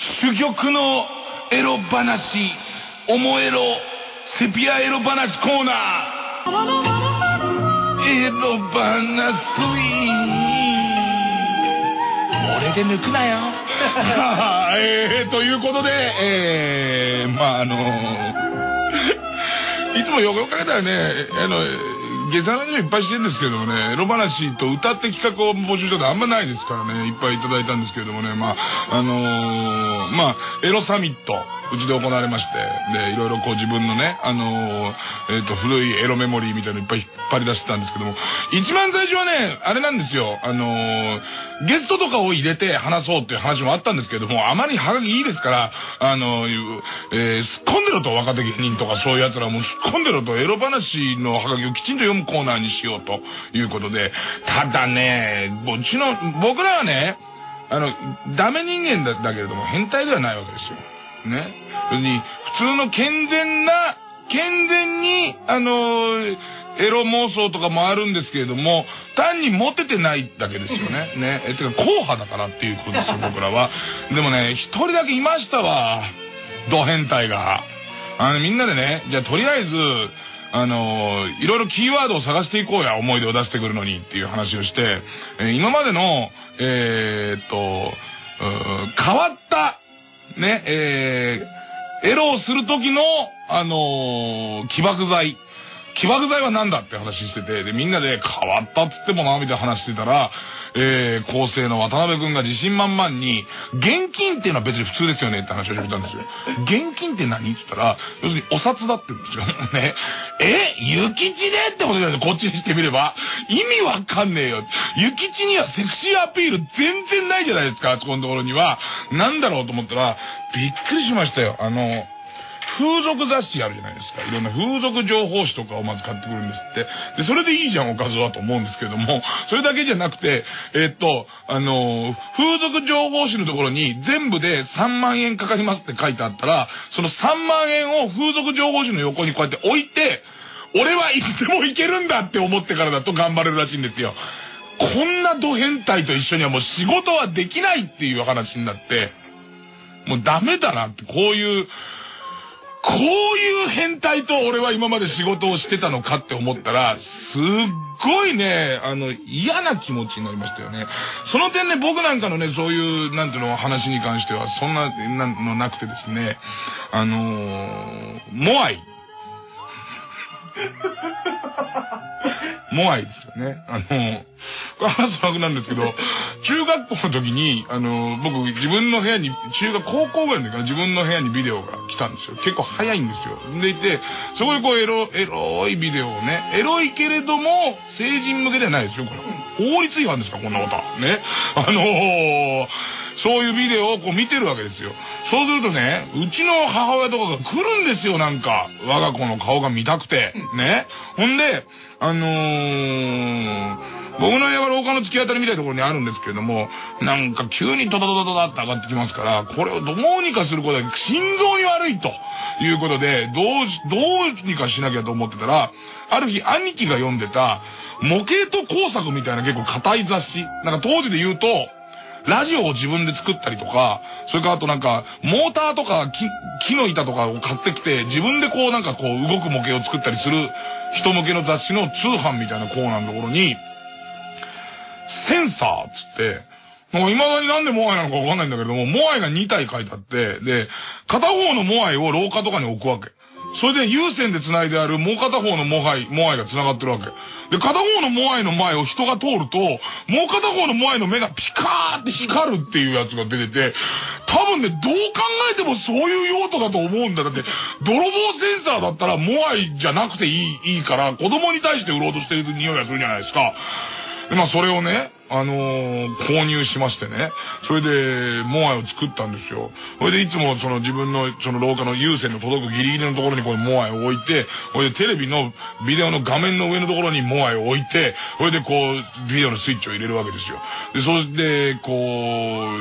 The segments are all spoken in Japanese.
珠玉のエロ話、おもエロ、セピアエロ話コーナー。エロ話スイー。俺で抜くなよ。ということで、いつもよくかけたらね、下世話の人いっぱいしてるんですけどもね、エロ話と歌って企画を募集したのあんまないですからね、いっぱいいただいたんですけれどもね、エロサミット、うちで行われまして、で、いろいろこう自分のね、古いエロメモリーみたいなのいっぱい引っ張り出してたんですけども、一番最初はね、あれなんですよ、ゲストとかを入れて話そうっていう話もあったんですけども、あまりハガキいいですから、すっ込んでろと、若手芸人とかそういう奴らもすっ込んでろと、エロ話のハガキをきちんと読むコーナーにしようということで、ただね、僕らはね、ダメ人間だけれども変態ではないわけですよ。ね。普通の健全に、エロ妄想とかもあるんですけれども、単にモテてないだけですよね。ね。てか、硬派だからっていうことですよ、僕らは。でもね、一人だけいましたわ。ド変態が。みんなでね、じゃあとりあえず、いろいろキーワードを探していこうや、思い出を出してくるのにっていう話をして、今までの、変わった、ね、エロをする時の、起爆剤。起爆剤は何だって話してて、で、みんなで変わったっつってもな、みたいな話してたら、構成の渡辺くんが自信満々に、現金っていうのは別に普通ですよねって話をしてたんですよ。現金って何って言ったら、要するにお札だって言うんですよ。ね。諭吉でってことじゃないですか、こっちにしてみれば。意味わかんねえよ。諭吉にはセクシーアピール全然ないじゃないですか、あそこのところには。なんだろうと思ったら、びっくりしましたよ。風俗雑誌あるじゃないですか。いろんな風俗情報誌とかをまず買ってくるんですって。で、それでいいじゃん、おかずはと思うんですけども、それだけじゃなくて、風俗情報誌のところに全部で3万円かかりますって書いてあったら、その3万円を風俗情報誌の横にこうやって置いて、俺はいつでもいけるんだって思ってからだと頑張れるらしいんですよ。こんなド変態と一緒にはもう仕事はできないっていう話になって、もうダメだなって、こういう変態と俺は今まで仕事をしてたのかって思ったら、すっごいね、嫌な気持ちになりましたよね。その点ね、僕なんかのね、そういう、なんていうの、話に関しては、そんなのなくてですね、モアイ。モアイですよね。これ話す楽なんですけど、中学校の時に、僕自分の部屋に、高校ぐらいの時から自分の部屋にビデオが来たんですよ。結構早いんですよ。でいて、そこでこうエロいビデオをね、エロいけれども、成人向けではないですよ、これ。法律違反ですか、こんなことは。ね。そういうビデオをこう見てるわけですよ。そうするとね、うちの母親とかが来るんですよ、なんか。我が子の顔が見たくて。ね。ほんで、僕の家は廊下の突き当たりみたいなところにあるんですけれども、なんか急にドドドドドって上がってきますから、これをどうにかすることは心臓に悪いということで、どうにかしなきゃと思ってたら、ある日兄貴が読んでた模型と工作みたいな結構硬い雑誌、なんか当時で言うと、ラジオを自分で作ったりとか、それからあとなんか、モーターとか木の板とかを買ってきて、自分でこうなんかこう動く模型を作ったりする人向けの雑誌の通販みたいなコーナーのところに、センサーっつって、もう未だになんでモアイなのかわかんないんだけれども、モアイが2体書いてあって、で、片方のモアイを廊下とかに置くわけ。それで有線で繋いであるもう片方のモアイが繋がってるわけ。で、片方のモアイの前を人が通ると、もう片方のモアイの目がピカーって光るっていうやつが出てて、多分ね、どう考えてもそういう用途だと思うんだ。だって、泥棒センサーだったらモアイじゃなくていいから、子供に対して売ろうとしてる匂いがするじゃないですか。で、それをね、購入しましてね。それで、モアイを作ったんですよ。それでいつも自分の廊下の有線の届くギリギリのところにこうモアイを置いて、それでテレビのビデオの画面の上のところにモアイを置いて、それでこう、ビデオのスイッチを入れるわけですよ。で、そして、こう、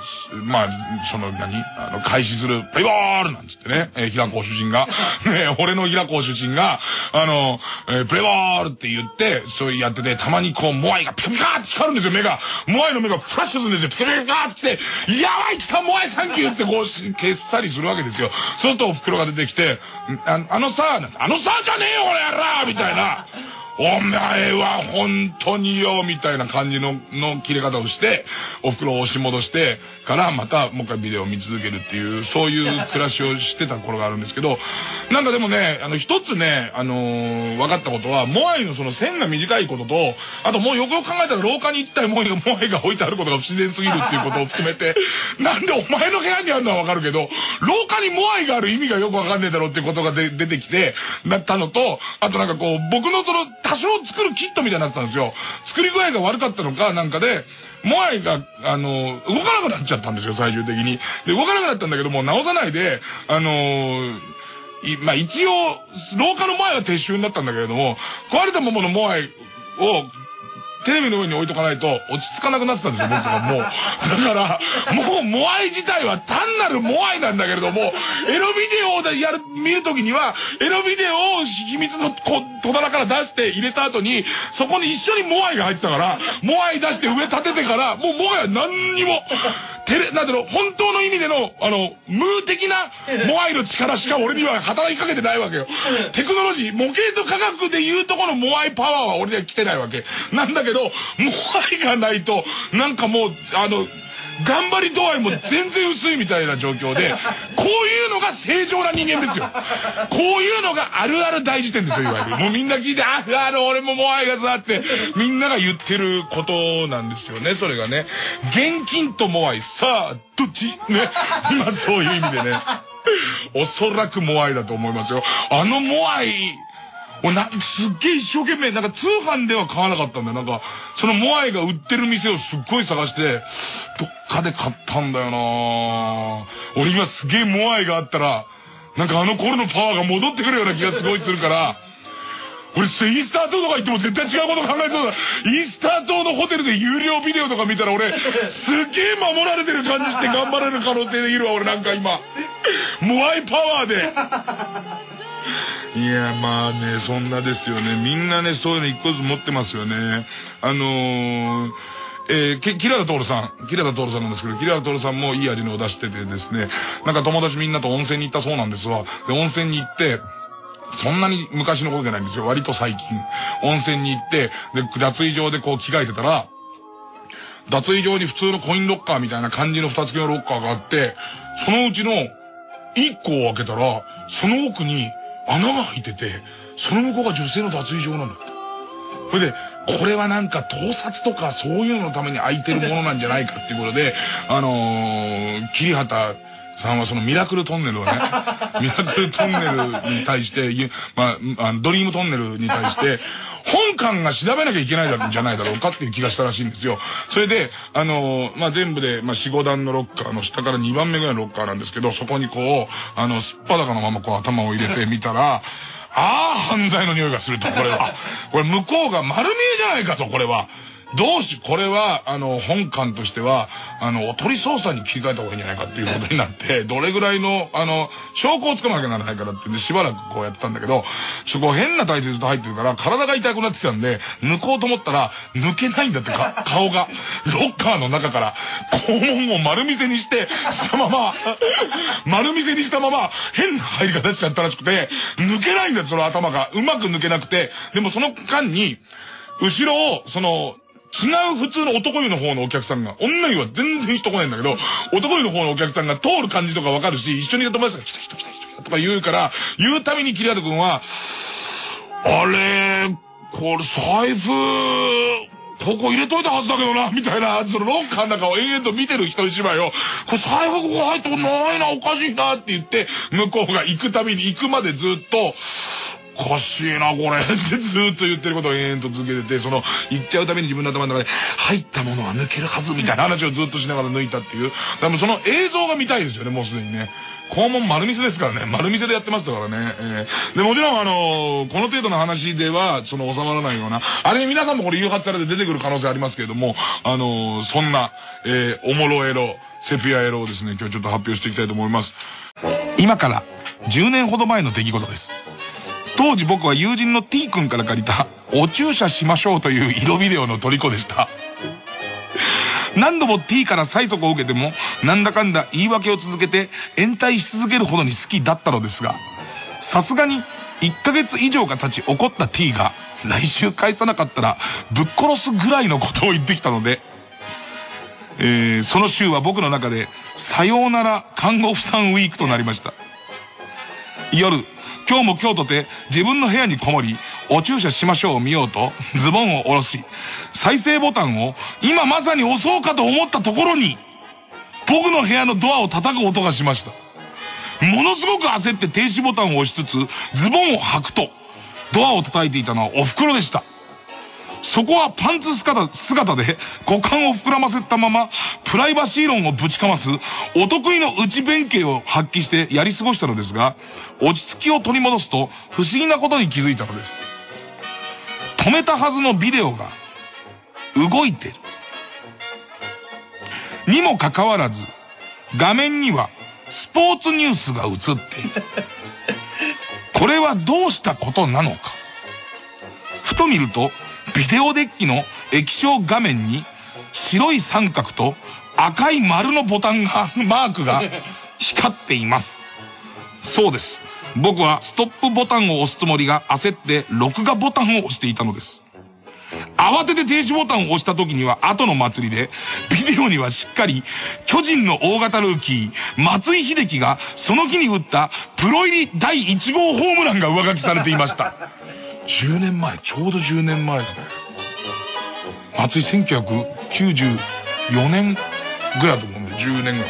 まあ、開始する、プレイボールなんつってね、平子主人が、ね、俺の平子主人が、プレイボールって言って、そうやってて、たまにこう、モアイがピカピカって光るんですよ、目が。モアイの目がフラッシュするんですよ、ピカピカって来て、やばい来た、モアイサンキューってこう、消したりするわけですよ。そうすると、お袋が出てきて、あのさじゃねえよ、これやらみたいな。お前は本当によ、みたいな感じの切れ方をして、お袋を押し戻して、からまたもう一回ビデオを見続けるっていう、そういう暮らしをしてた頃があるんですけど、なんかでもね、一つね、分かったことは、モアイのその線が短いことと、あともうよくよく考えたら廊下に一体モアイが置いてあることが不自然すぎるっていうことを含めて、なんでお前の部屋にあるのはわかるけど、廊下にモアイがある意味がよくわかんねえだろうっていうことが出てきて、なったのと、あとなんかこう、僕のその、多少作るキットみたいになってたんですよ。作り具合が悪かったのか、なんかで、モアイが、動かなくなっちゃったんですよ、最終的に。で、動かなくなったんだけども、直さないで、まあ、一応、廊下のモアイは撤収になったんだけれども、壊れたままのモアイを、テレビの上に置いとかないと落ち着かなくなってたんですよ、僕がもう。だから、もうモアイ自体は単なるモアイなんだけれども、エロビデオを見るときには、エロビデオを秘密の戸棚から出して入れた後に、そこに一緒にモアイが入ってたから、モアイ出して上立ててから、もうもはや何にも、なんだろう、本当の意味での、無的なモアイの力しか俺には働きかけてないわけよ。テクノロジー、模型と科学でいうとこのモアイパワーは俺には来てないわけ。なんだけど、モアイがないと、なんかもう、頑張り度合いも全然薄いみたいな状況で、こういうのが正常な人間ですよ。こういうのがあるある大事点ですよ、いわゆる。もうみんな聞いて、俺もモアイがさって、みんなが言ってることなんですよね、それがね。現金とモアイ、さあ、どっちね。今そういう意味でね。おそらくモアイだと思いますよ。モアイ、すっげえ一生懸命、なんか通販では買わなかったんだよ。なんか、そのモアイが売ってる店をすっごい探して、どっかで買ったんだよなぁ。俺今すげえモアイがあったら、なんか頃のパワーが戻ってくるような気がすごいするから、俺イースター島とか行っても絶対違うこと考えそうだ。イースター島のホテルで有料ビデオとか見たら俺、すっげえ守られてる感じして頑張れる可能性でいるわ、俺なんか今。モアイパワーで。いや、まあね、そんなですよね。みんなね、そういうの一個ずつ持ってますよね。キラダトールさんなんですけど、キラダトールさんもいい味のを出しててですね、なんか友達みんなと温泉に行ったそうなんですわ。で、温泉に行って、そんなに昔のことじゃないんですよ。割と最近。温泉に行って、で、脱衣場でこう着替えてたら、脱衣場に普通のコインロッカーみたいな感じの蓋付きのロッカーがあって、そのうちの1個を開けたら、その奥に穴が開いてて、その向こうが女性の脱衣場なんだって。それで、これはなんか盗撮とかそういうののために開いてるものなんじゃないかっていうことで、桐畑さんはそのミラクルトンネルをね、ミラクルトンネルに対して、ドリームトンネルに対して、本館が調べなきゃいけないんじゃないだろうかっていう気がしたらしいんですよ。それで、全部で、4、5段のロッカーの下から2番目ぐらいのロッカーなんですけど、そこにこう、すっぱだかのままこう頭を入れてみたら、犯罪の匂いがすると、これは。これ向こうが丸見えじゃないかと、これは。これは、本館としては、おとり捜査に切り替えた方がいいんじゃないかっていうことになって、どれぐらいの、証拠をつかまなきゃならないからってんで、しばらくこうやってたんだけど、そこ変な体勢ずっと入ってるから、体が痛くなってきたんで、抜こうと思ったら、抜けないんだって顔が。ロッカーの中から、肛門を丸見せにして、丸見せにしたまま、変な入り方しちゃったらしくて、抜けないんだよ、その頭が。うまく抜けなくて、でもその間に、後ろを、違う普通の男湯の方のお客さんが、女湯は全然人来ないんだけど、男湯の方のお客さんが通る感じとかわかるし、一緒にいた友達が来たとか言うから、言うたびにキリアド君は、これ財布、ここ入れといたはずだけどな、みたいな、そのロッカーの中を延々と見てる一人芝居を、これ財布ここ入ってないな、おかしいなって言って、向こうが行くたびに行くまでずっと、 おかしいな、これ。ってずーっと言ってることを延々と続けてて、言っちゃうために自分の頭の中で、入ったものは抜けるはずみたいな話をずっとしながら抜いたっていう。多分その映像が見たいですよね、もうすでにね。肛門丸見せですからね。丸見せでやってましたからね。で、もちろんこの程度の話では、収まらないような、あれに皆さんもこれ誘発されて出てくる可能性ありますけれども、そんな、おもろエロ、セピアエロをですね、今日ちょっと発表していきたいと思います。今から10年ほど前の出来事です。当時僕は友人の T 君から借りたお注射しましょうという色ビデオの虜でした。何度も T から催促を受けてもなんだかんだ言い訳を続けて延滞し続けるほどに好きだったのですが、さすがに1ヶ月以上が経ち怒った T が来週返さなかったらぶっ殺すぐらいのことを言ってきたので、その週は僕の中でさようなら看護婦さんウィークとなりました。夜、今日も今日とて自分の部屋にこもり、お注射しましょうを見ようとズボンを下ろし、再生ボタンを今まさに押そうかと思ったところに、僕の部屋のドアを叩く音がしました。ものすごく焦って停止ボタンを押しつつズボンを履くと、ドアを叩いていたのはお袋でした。そこはパンツ姿で股間を膨らませたままプライバシー論をぶちかますお得意の内弁慶を発揮してやり過ごしたのですが、落ち着きを取り戻すと不思議なことに気づいたのです。止めたはずのビデオが動いてるにもかかわらず、画面にはスポーツニュースが映っている。これはどうしたことなのか。ふと見るとビデオデッキの液晶画面に白い三角と赤い丸のマークが光っています。そうです。僕はストップボタンを押すつもりが焦って録画ボタンを押していたのです。慌てて停止ボタンを押した時には後の祭りで、ビデオにはしっかり巨人の大型ルーキー松井秀喜がその日に打ったプロ入り第1号ホームランが上書きされていました。10年前、ちょうど10年前だね。松井1994年ぐらいだと思うんで、10年後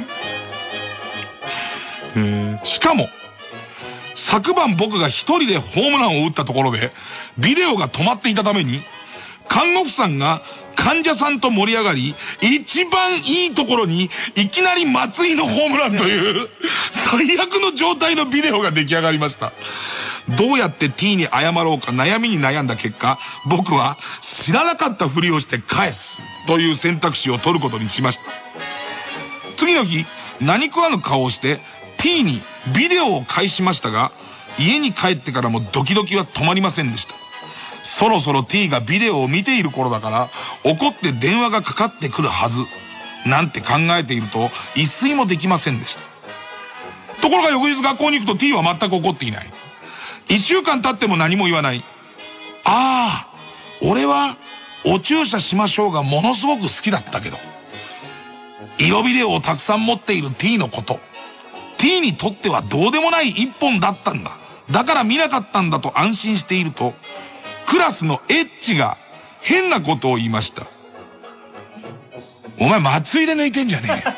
だね。しかも、昨晩僕が一人でホームランを打ったところで、ビデオが止まっていたために、看護婦さんが患者さんと盛り上がり、一番いいところにいきなり松井のホームランという最悪の状態のビデオが出来上がりました。どうやって T に謝ろうか悩みに悩んだ結果、僕は知らなかったふりをして返すという選択肢を取ることにしました。次の日、何食わぬ顔をして T にビデオを返しましたが、家に帰ってからもドキドキは止まりませんでした。そろそろ T がビデオを見ている頃だから怒って電話がかかってくるはずなんて考えていると一睡もできませんでした。ところが翌日学校に行くと T は全く怒っていない。1週間経っても何も言わない。ああ、俺はお注射しましょうがものすごく好きだったけど、色ビデオをたくさん持っている T のこと、T にとってはどうでもない一本だったんだ。だから見なかったんだと安心していると、クラスのエッチが変なことを言いました。お前松井で抜いてんじゃねえ。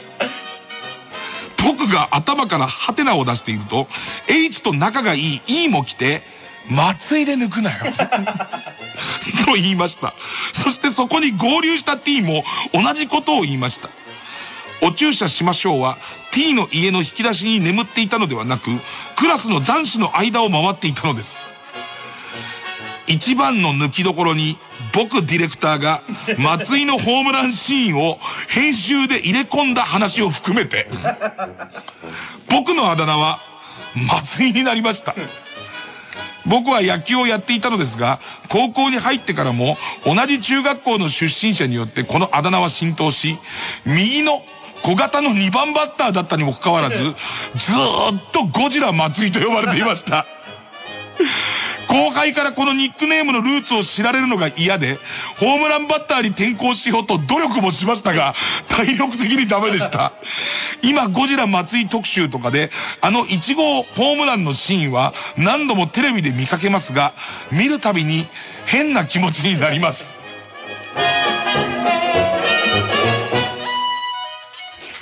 僕が頭からハテナを出していると、H と仲がいい E も来て、松井で抜くなよ。と言いました。そしてそこに合流した T も同じことを言いました。お注射しましょうは T の家の引き出しに眠っていたのではなく、クラスの男子の間を回っていたのです。一番の抜きどころに僕ディレクターが松井のホームランシーンを編集で入れ込んだ話を含めて、僕のあだ名は松井になりました。僕は野球をやっていたのですが、高校に入ってからも同じ中学校の出身者によってこのあだ名は浸透し、右の小型の2番バッターだったにもかかわらず、ずーっとゴジラ松井と呼ばれていました。後輩からこのニックネームのルーツを知られるのが嫌で、ホームランバッターに転向しようと努力もしましたが、体力的にダメでした。今ゴジラ松井特集とかで、1号ホームランのシーンは何度もテレビで見かけますが、見るたびに変な気持ちになります。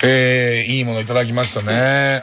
いいものいただきましたね。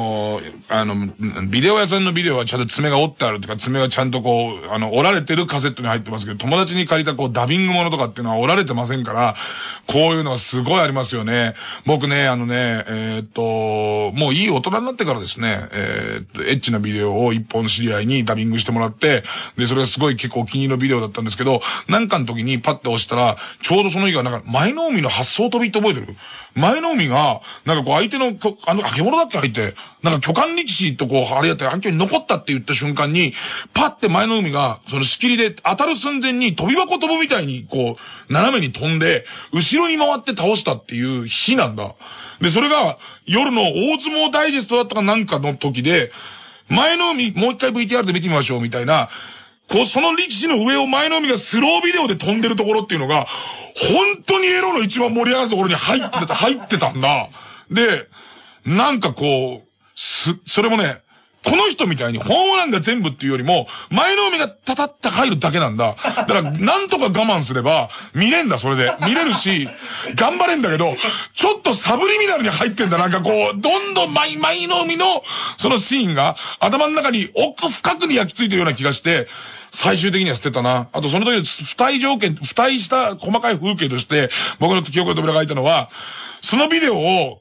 ビデオ屋さんのビデオはちゃんと爪が折ってあるとか、爪がちゃんとこう、折られてるカセットに入ってますけど、友達に借りたこう、ダビングものとかっていうのは折られてませんから、こういうのはすごいありますよね。僕ね、もういい大人になってからですね、エッチなビデオを一本知り合いにダビングしてもらって、で、それがすごい結構お気に入りのビデオだったんですけど、なんかの時にパッて押したら、ちょうどその日がなんか、前の海の発想飛びって覚えてる？前の海が、なんかこう相手の、化け物だって入って、なんか巨漢力士とこう、あれやって反響に残ったって言った瞬間に、パッて前の海が、その仕切りで当たる寸前に飛び箱飛ぶみたいに、こう、斜めに飛んで、後ろに回って倒したっていう日なんだ。で、それが、夜の大相撲ダイジェストだったかなんかの時で、前の海、もう一回 VTR で見てみましょう、みたいな、こう、その力士の上を前の海がスロービデオで飛んでるところっていうのが、本当にエロの一番盛り上がるところに入ってたんだ。で、なんかこう、それもね、この人みたいにホームランが全部っていうよりも、前の海がタタッと入るだけなんだ。だから、なんとか我慢すれば、見れんだ、それで。見れるし、頑張れんだけど、ちょっとサブリミナルに入ってんだ。なんかこう、どんどん前の海の、そのシーンが、頭の中に奥深くに焼き付いてるような気がして、最終的には捨てたな。あとその時の付帯した細かい風景として、僕の記憶の扉が開いたのは、そのビデオを、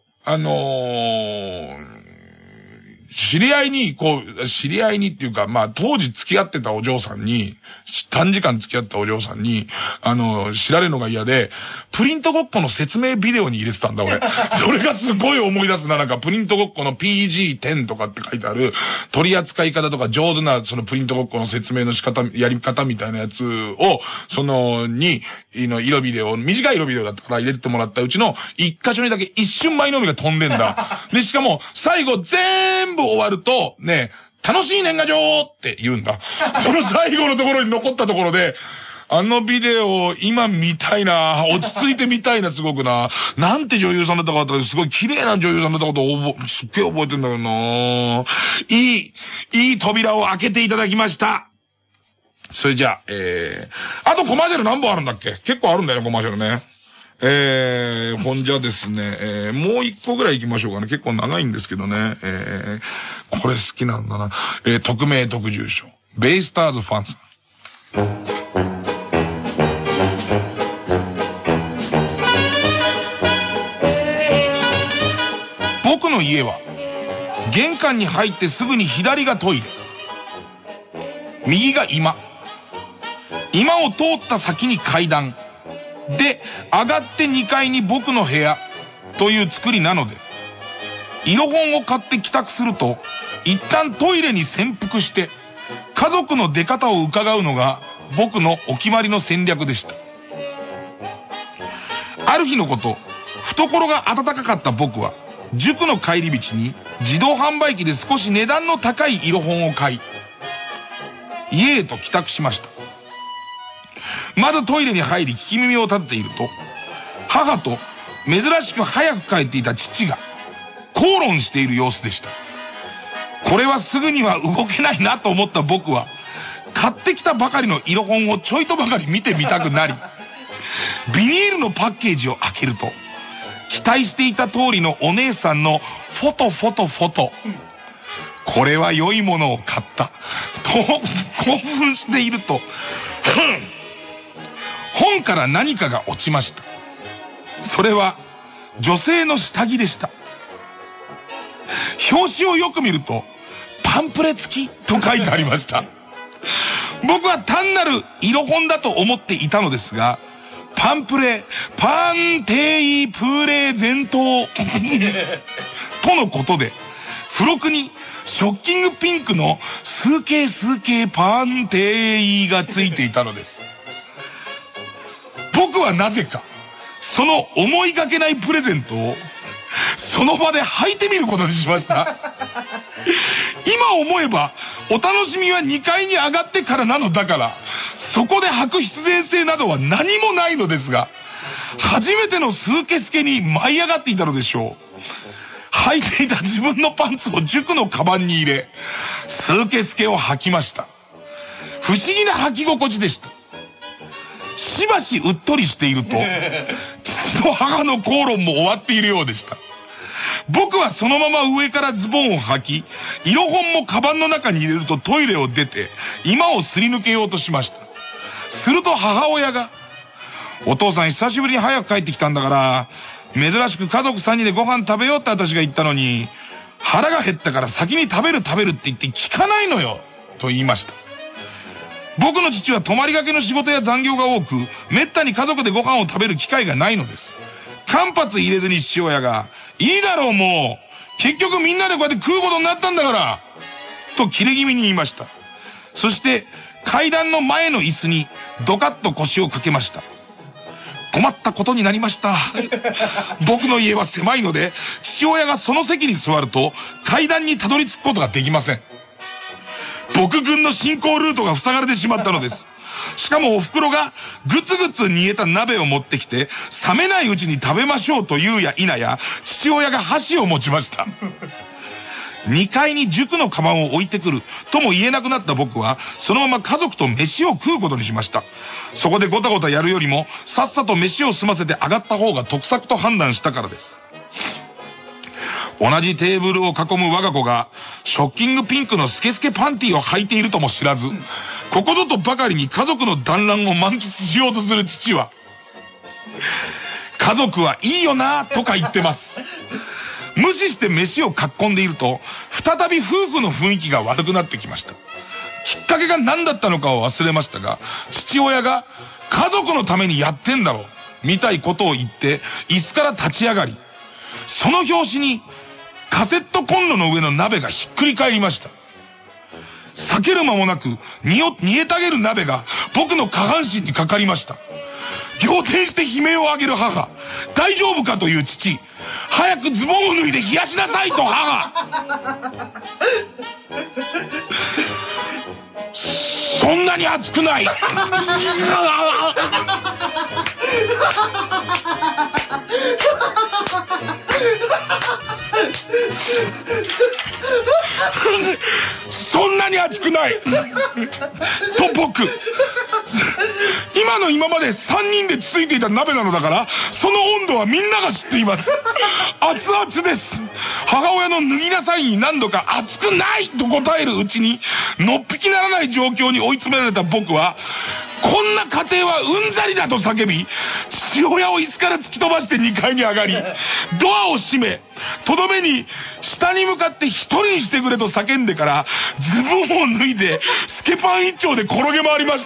知り合いにっていうか、まあ、当時付き合ってたお嬢さんに、短時間付き合ったお嬢さんに、知られるのが嫌で、プリントごっこの説明ビデオに入れてたんだ、俺。それがすごい思い出すな、なんか、プリントごっこの PG-10 とかって書いてある、取り扱い方とか上手な、そのプリントごっこの説明のやり方みたいなやつを、色ビデオ、短い色ビデオだったから入れてもらったうちの、一箇所にだけ一瞬前の海が飛んでんだ。で、しかも、最後全部終わると、ね、楽しい年賀状って言うんだ。その最後のところに残ったところで、あのビデオ、今見たいな。落ち着いて見たいな、すごくな。なんて女優さんだったかって、すごい綺麗な女優さんだったことをすっげえ覚えてんだけどな。いい扉を開けていただきました。それじゃあ、あとコマーシャル何本あるんだっけ？結構あるんだよね、コマーシャルね。ほんじゃですね、もう一個ぐらい行きましょうかね。結構長いんですけどね。これ好きなんだな。匿名特住所。ベイスターズファンさん。僕の家は、玄関に入ってすぐに左がトイレ。右が居間を通った先に階段。で、上がって2階に僕の部屋という作りなので、色本を買って帰宅すると、一旦トイレに潜伏して、家族の出方を伺うのが僕のお決まりの戦略でした。ある日のこと、懐が温かかった僕は、塾の帰り道に自動販売機で少し値段の高い色本を買い、家へと帰宅しました。まずトイレに入り聞き耳を立てていると、母と珍しく早く帰っていた父が口論している様子でした。これはすぐには動けないなと思った僕は、買ってきたばかりの色本をちょいとばかり見てみたくなり、ビニールのパッケージを開けると、期待していた通りのお姉さんのフォト。これは良いものを買った。と興奮していると、本から何かが落ちました。それは女性の下着でした。表紙をよく見ると、パンプレ付きと書いてありました。僕は単なる色本だと思っていたのですが、パンテイプレゼントとのことで、付録にショッキングピンクのスケパンテイがついていたのです。僕はなぜか、その思いがけないプレゼントを、その場で履いてみることにしました。今思えば、お楽しみは2階に上がってからなのだから、そこで履く必然性などは何もないのですが、初めてのスーケスケに舞い上がっていたのでしょう。履いていた自分のパンツを塾のカバンに入れ、スーケスケを履きました。不思議な履き心地でした。しばしうっとりしていると、父と母の口論も終わっているようでした。 僕はそのまま上からズボンを履き、色本もカバンの中に入れるとトイレを出て、居間をすり抜けようとしました。すると母親が、お父さん久しぶりに早く帰ってきたんだから、珍しく家族3人でご飯食べようって私が言ったのに、腹が減ったから先に食べるって言って聞かないのよ、と言いました。僕の父は泊まりがけの仕事や残業が多く、めったに家族でご飯を食べる機会がないのです。間髪入れずに父親が、いいだろうもう、結局みんなでこうやって食うことになったんだから、と切れ気味に言いました。そして階段の前の椅子にドカッと腰をかけました。困ったことになりました。僕の家は狭いので、父親がその席に座ると階段にたどり着くことができません。僕軍の進行ルートが塞がれてしまったのです。しかもお袋がぐつぐつ煮えた鍋を持ってきて、冷めないうちに食べましょうと言うや否や、父親が箸を持ちました。2階に塾のカバンを置いてくるとも言えなくなった僕は、そのまま家族と飯を食うことにしました。そこでゴタゴタやるよりも、さっさと飯を済ませて上がった方が得策と判断したからです。同じテーブルを囲む我が子が、ショッキングピンクのスケスケパンティを履いているとも知らず、ここぞとばかりに家族の団らんを満喫しようとする父は、家族はいいよなとか言ってます。無視して飯を囲んでいると、再び夫婦の雰囲気が悪くなってきました。きっかけが何だったのかを忘れましたが、父親が家族のためにやってんだろう、みたいことを言って、椅子から立ち上がり、その拍子にカセットコンロの上の鍋がひっくり返りました。避ける間もなく煮えたげる鍋が僕の下半身にかかりました。仰天して悲鳴を上げる母、大丈夫かという父、早くズボンを脱いで冷やしなさいと母。そんなに熱くない。そんなに熱くないと僕、今まで3人でつついていた鍋なのだから、その温度はみんなが知っています。熱々です。母親の脱ぎなさいに何度か熱くないと答えるうちに、のっぴきならない状況に追い詰められた僕は、こんな家庭はうんざりだと叫び、父親を椅子から突き飛ばして2階に上がり、ドアを閉め、とどめに下に向かって一人にしてくれと叫んでから、ズボンを脱いでスケパン一丁で転げ回りました。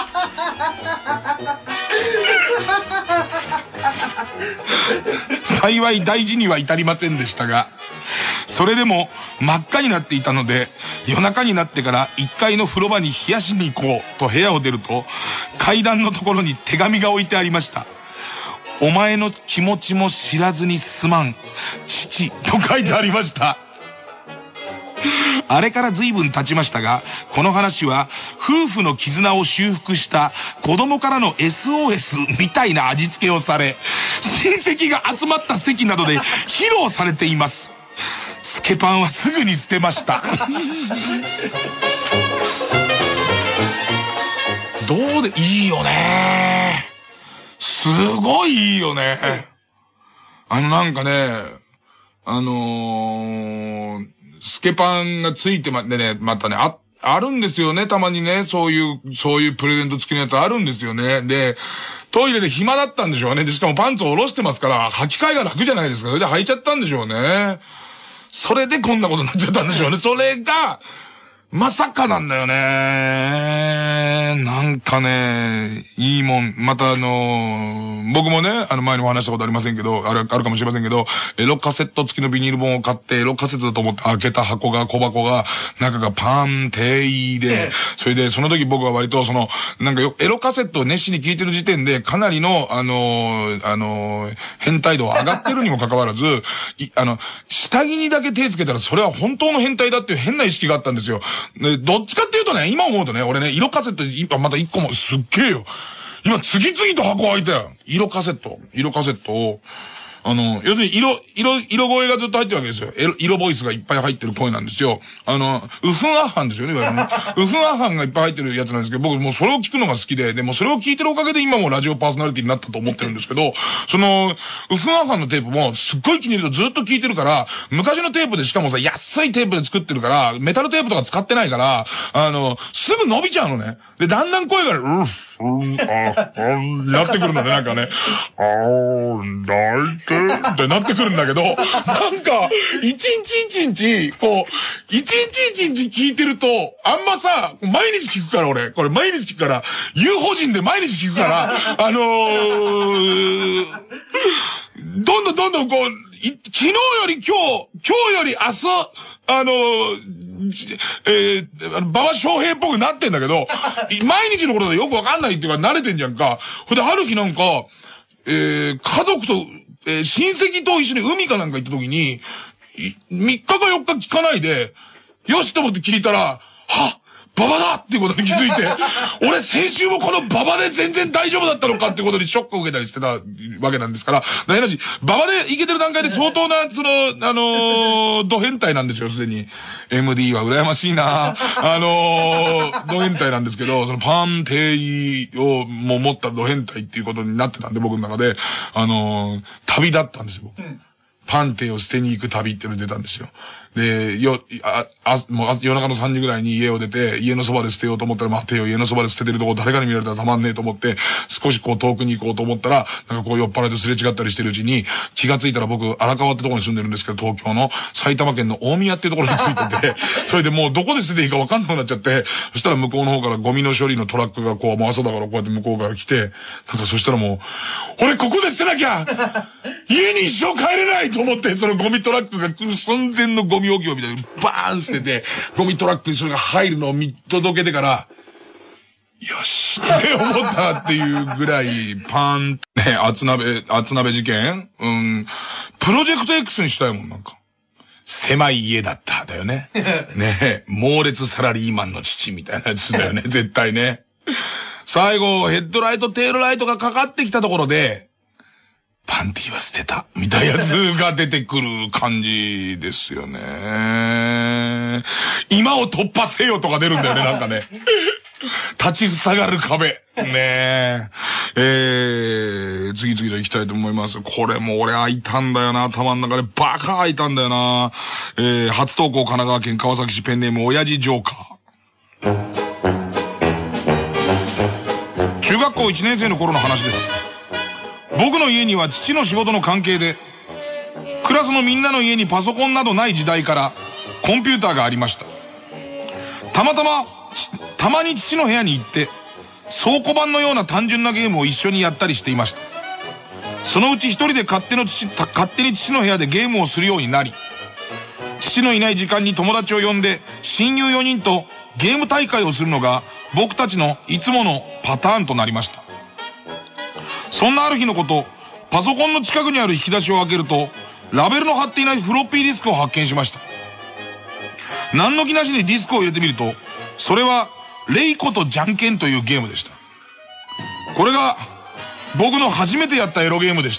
幸い大事には至りませんでしたが、それでも真っ赤になっていたので、夜中になってから1階の風呂場に冷やしに行こうと部屋を出ると、階段のところに手紙が置いてありました。お前の気持ちも知らずにすまん、父と書いてありました。あれから随分経ちましたが、この話は夫婦の絆を修復した子供からの SOS みたいな味付けをされ、親戚が集まった席などで披露されています。スケパンはすぐに捨てました。どうでいいよね。すごいいいよね。なんかね、スケパンがついてまたね、あるんですよね、たまにね、そういうプレゼント付きのやつあるんですよね。で、トイレで暇だったんでしょうね。で、しかもパンツを下ろしてますから、履き替えが楽じゃないですか。それで履いちゃったんでしょうね。それでこんなことになっちゃったんでしょうね。それが、まさかなんだよね。なんかね、いいもん。また僕もね、前にお話したことありませんけど、あるかもしれませんけど、エロカセット付きのビニール本を買って、エロカセットだと思って開けた小箱が、中がパン、テイで、それで、その時僕は割となんかエロカセットを熱心に聞いてる時点で、かなりの、変態度は上がってるにもかかわらず、下着にだけ手つけたら、それは本当の変態だっていう変な意識があったんですよ。で、どっちかっていうとね、今思うとね、俺ね、色カセット、また1個も、すっげえよ。今、次々と箱開いたよ。色カセットを、 要するに色声がずっと入ってるわけですよ。色ボイスがいっぱい入ってる声なんですよ。ウフンアッハンですよね、いわゆるね。ウフンアッハンがいっぱい入ってるやつなんですけど、僕もうそれを聞くのが好きで、でもそれを聞いてるおかげで今もラジオパーソナリティになったと思ってるんですけど、ウフンアッハンのテープもすっごい気に入るとずっと聞いてるから、昔のテープでしかもさ、安いテープで作ってるから、メタルテープとか使ってないから、すぐ伸びちゃうのね。で、だんだん声が、なってくるのね、なんかね。泣いてってなってくるんだけど、なんか、一日、聞いてると、あんまさ、毎日聞くから俺、これ毎日聞くから、UFO 人で毎日聞くから、どんどんこう、昨日より今日より明日、馬場翔平っぽくなってんだけど、毎日のことでよくわかんないっていうか慣れてんじゃんか。ほんで、ある日なんか、家族と、親戚と一緒に海かなんか行った時に、3日か4日聞かないで、よしと思って聞いたら、馬場だっていうことに気づいて、俺先週もこの馬場で全然大丈夫だったのかってことにショックを受けたりしてたわけなんですから、変なし、馬場でいけてる段階で相当な、ド変態なんですよ、すでに。MD は羨ましいなド変態なんですけど、そのパンテイをもう持ったド変態っていうことになってたんで、僕の中で、旅だったんですよ、僕。パンテを捨てに行く旅っていうの出たんですよ。で、もう夜中の3時ぐらいに家を出て、家のそばで捨てようと思ったら、待てよ、家のそばで捨ててるとこ誰かに見られたらたまんねえと思って、少しこう遠くに行こうと思ったら、なんかこう酔っ払いとすれ違ったりしてるうちに、気がついたら僕、荒川ってところに住んでるんですけど、東京の埼玉県の大宮っていうところについてて、それでもうどこで捨てていいかわかんなくなっちゃって、そしたら向こうの方からゴミの処理のトラックがこう、朝だからこうやって向こうから来て、なんかそしたらもう、俺ここで捨てなきゃ家に一生帰れないと思って、そのゴミトラックが来る寸前のゴミ置き場みたいにバーン捨てて、ゴミトラックにそれが入るのを見届けてから、よしって思ったっていうぐらい、パーンって、厚鍋事件プロジェクト X にしたいもん、なんか。狭い家だった、だよね。ねえ、猛烈サラリーマンの父みたいなやつだよね、絶対ね。最後、ヘッドライト、テールライトがかかってきたところで、パンティは捨てた、みたいなやつが出てくる感じですよね。今を突破せよとか出るんだよね、なんかね。立ちふさがる壁。ねえ。次々と行きたいと思います。これも俺開いたんだよな、頭の中でバカ開いたんだよな。初投稿神奈川県川崎市ペンネーム親父ジョーカー。中学校1年生の頃の話です。僕の家には父の仕事の関係で、クラスのみんなの家にパソコンなどない時代からコンピューターがありました。たまに父の部屋に行って、倉庫版のような単純なゲームを一緒にやったりしていました。そのうち一人で勝手に父の部屋でゲームをするようになり、父のいない時間に友達を呼んで親友4人とゲーム大会をするのが僕たちのいつものパターンとなりました。そんなある日のこと、パソコンの近くにある引き出しを開けると、ラベルの貼っていないフロッピーディスクを発見しました。何の気なしにディスクを入れてみると、それはレイコとジャンケンというゲームでした。これが僕の初めてやったエロゲームでした。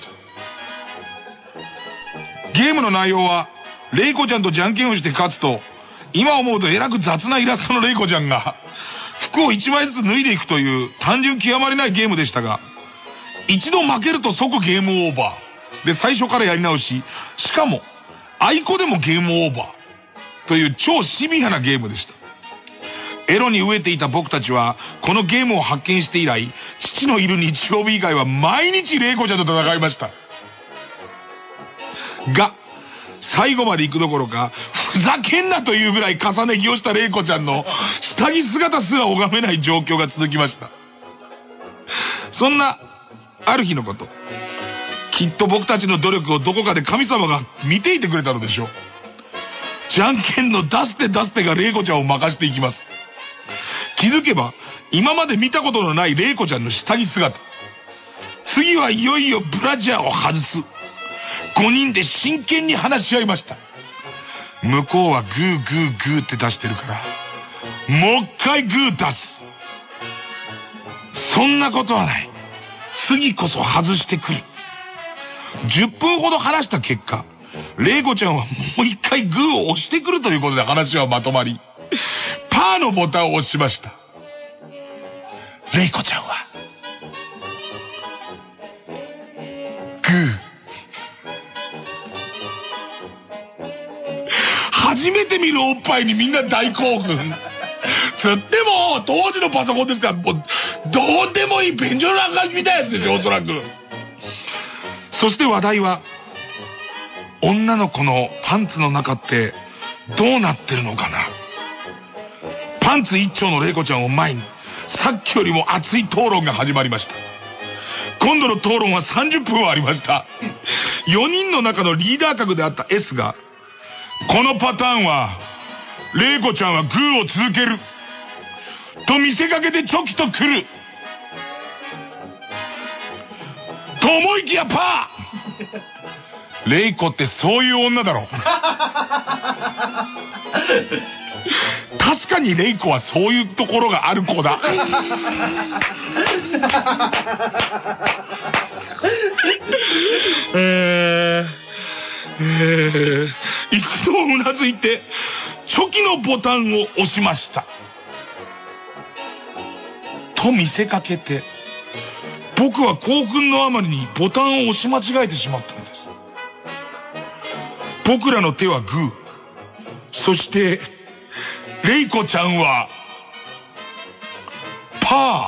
ゲームの内容は、レイコちゃんとじゃんけんをして勝つと、今思うとえらく雑なイラストのレイコちゃんが服を1枚ずつ脱いでいくという単純極まりないゲームでしたが、一度負けると即ゲームオーバーで最初からやり直し、しかもアイコでもゲームオーバーという超シビアなゲームでした。エロに飢えていた僕たちはこのゲームを発見して以来、父のいる日曜日以外は毎日レイコちゃんと戦いました。が最後まで行くどころか、ふざけんなというぐらい重ね着をしたレイコちゃんの下着姿すら拝めない状況が続きました。そんなある日のこと、きっと僕たちの努力をどこかで神様が見ていてくれたのでしょう。じゃんけんの出す手がレイコちゃんを任していきます。気づけば今まで見たことのないレイコちゃんの下着姿。次はいよいよブラジャーを外す。5人で真剣に話し合いました。向こうはグーグーグーって出してるから、もう一回グー出す。そんなことはない。次こそ外してくる。 10分ほど話した結果、レイコちゃんはもう一回グーを押してくるということで話はまとまり、パーのボタンを押しました。レイコちゃんは、グー。初めて見るおっぱいにみんな大興奮。つっても、当時のパソコンですから、もう、どうでもいい便所の中みたいなやつですよ、おそらく。そして話題は、女の子のパンツの中ってどうなってるのかな。パンツ一丁のレイコちゃんを前に、さっきよりも熱い討論が始まりました。今度の討論は30分はありました。4人の中のリーダー格であった S が、このパターンは、レイコちゃんはグーを続ける。と見せかけてチョキと来る。と思いきやパー。レイコってそういう女だろ。確かにレイコはそういうところがある子だ。一度うなずいてチョキのボタンを押しました。と見せかけて、僕は興奮のあまりにボタンを押し間違えてしまったのです。僕らの手はグー。そして、レイコちゃんは、パ